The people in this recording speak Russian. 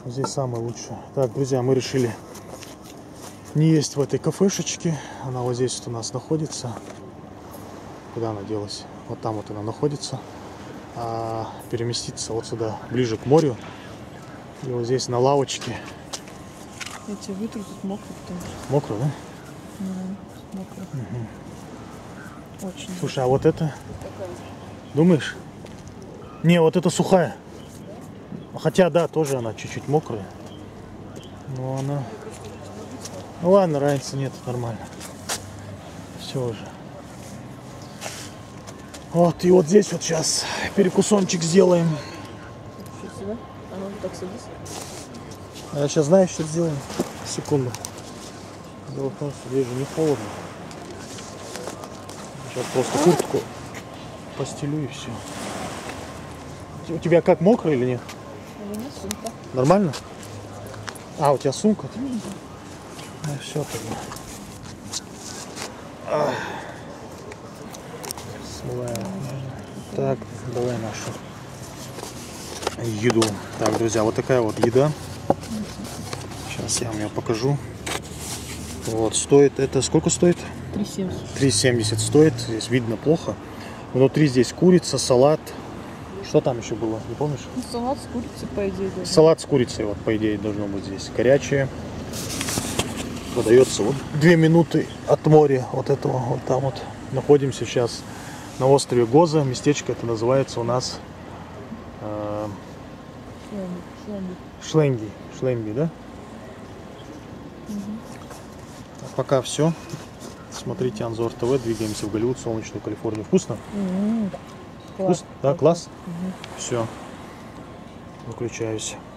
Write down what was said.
Здесь самое лучшее. Так, друзья, мы решили не есть в этой кафешечке. Она вот здесь вот у нас находится. Куда она делась? Вот там вот она находится. А переместиться вот сюда, ближе к морю. И вот здесь на лавочке. Я тебе вытру, тут мокро, потому что... Мокро, да? Мокро. Угу. Очень. Слушай, а вот это? Такая. Думаешь? Не, вот это сухая. Хотя, да, тоже она чуть-чуть мокрая. Но она... Ну ладно, разницы нет, нормально. Все уже. Вот, и вот здесь вот сейчас перекусончик сделаем. Что себя? А ну так садись. А я сейчас знаешь, что сделаем? Секунду. Дело в том, что здесь же не холодно. Сейчас просто куртку постелю и все. У тебя как, мокро или нет? У меня сумка. Нормально? А, у тебя сумка? Ну все тогда. Смываем. Так, давай нашу еду. Так, друзья, вот такая вот еда. Сейчас я вам ее покажу. Вот, стоит это... Сколько стоит? 3,70. 3,70 стоит. Здесь видно плохо. Внутри здесь курица, салат. Что там еще было? Не помнишь? Ну, салат с курицей, по идее, да. Салат с курицей, вот, по идее, должно быть здесь. Горячее. Подается вот 2 минуты от моря. Вот этого, вот там вот. Находимся сейчас на острове Гоза. Местечко это называется у нас Шленги. Шленги, да? А пока все. Смотрите Анзор ТВ. Двигаемся в Голливуд, солнечную Калифорнию. Вкусно? Класс. Вкусно? Да, класс? Все. Выключаюсь.